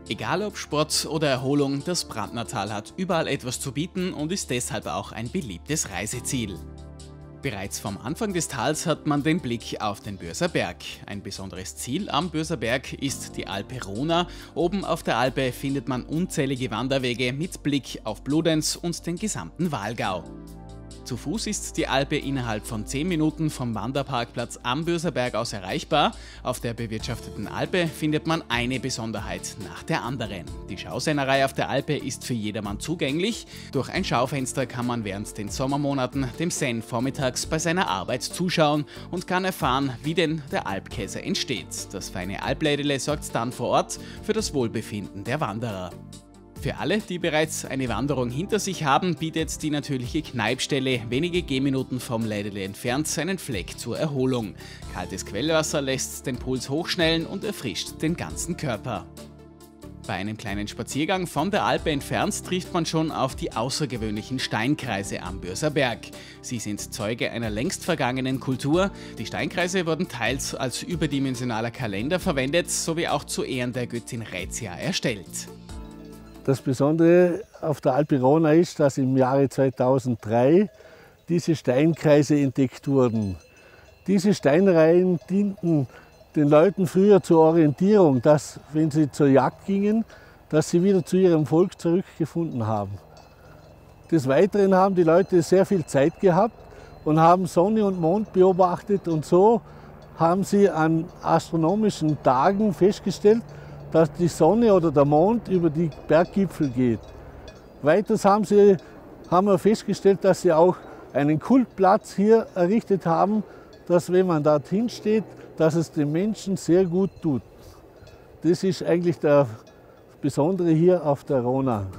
Egal ob Sport oder Erholung, das Brandnertal hat überall etwas zu bieten und ist deshalb auch ein beliebtes Reiseziel. Bereits vom Anfang des Tals hat man den Blick auf den Börser Berg. Ein besonderes Ziel am Börser Berg ist die Alpe Rona. Oben auf der Alpe findet man unzählige Wanderwege mit Blick auf Bludenz und den gesamten Walgau. Zu Fuß ist die Alpe innerhalb von 10 Minuten vom Wanderparkplatz am Börser Berg aus erreichbar. Auf der bewirtschafteten Alpe findet man eine Besonderheit nach der anderen. Die Schausennerei auf der Alpe ist für jedermann zugänglich. Durch ein Schaufenster kann man während den Sommermonaten dem Sen vormittags bei seiner Arbeit zuschauen und kann erfahren, wie denn der Alpkäse entsteht. Das feine Alplädele sorgt dann vor Ort für das Wohlbefinden der Wanderer. Für alle, die bereits eine Wanderung hinter sich haben, bietet die natürliche Kneipstelle wenige Gehminuten vom Lädele entfernt einen Fleck zur Erholung. Kaltes Quellwasser lässt den Puls hochschnellen und erfrischt den ganzen Körper. Bei einem kleinen Spaziergang von der Alpe entfernt trifft man schon auf die außergewöhnlichen Steinkreise am Börser Berg. Sie sind Zeuge einer längst vergangenen Kultur. Die Steinkreise wurden teils als überdimensionaler Kalender verwendet, sowie auch zu Ehren der Göttin Rhaetia erstellt. Das Besondere auf der Alpe Rona ist, dass im Jahre 2003 diese Steinkreise entdeckt wurden. Diese Steinreihen dienten den Leuten früher zur Orientierung, dass, wenn sie zur Jagd gingen, dass sie wieder zu ihrem Volk zurückgefunden haben. Des Weiteren haben die Leute sehr viel Zeit gehabt und haben Sonne und Mond beobachtet, und so haben sie an astronomischen Tagen festgestellt, dass die Sonne oder der Mond über die Berggipfel geht. Weiters haben wir festgestellt, dass sie auch einen Kultplatz hier errichtet haben, dass, wenn man dorthin steht, dass es den Menschen sehr gut tut. Das ist eigentlich das Besondere hier auf der Rona.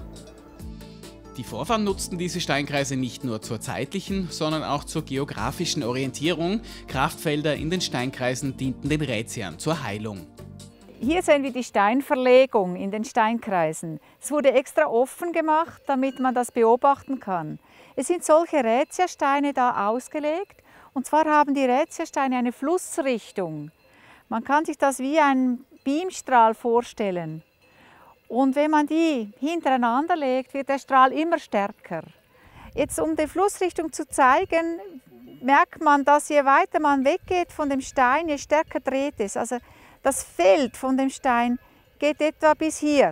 Die Vorfahren nutzten diese Steinkreise nicht nur zur zeitlichen, sondern auch zur geografischen Orientierung. Kraftfelder in den Steinkreisen dienten den Rätiern zur Heilung. Hier sehen wir die Steinverlegung in den Steinkreisen. Es wurde extra offen gemacht, damit man das beobachten kann. Es sind solche Rätiersteine da ausgelegt. Und zwar haben die Rätiersteine eine Flussrichtung. Man kann sich das wie einen Beamstrahl vorstellen. Und wenn man die hintereinander legt, wird der Strahl immer stärker. Jetzt, um die Flussrichtung zu zeigen, merkt man, dass je weiter man weggeht von dem Stein, je stärker dreht es. Also das Feld von dem Stein geht etwa bis hier.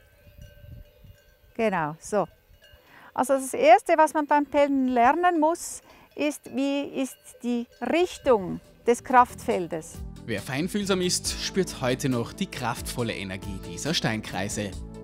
Genau, so. Also das Erste, was man beim Pellen lernen muss, ist, wie ist die Richtung des Kraftfeldes. Wer feinfühlsam ist, spürt heute noch die kraftvolle Energie dieser Steinkreise.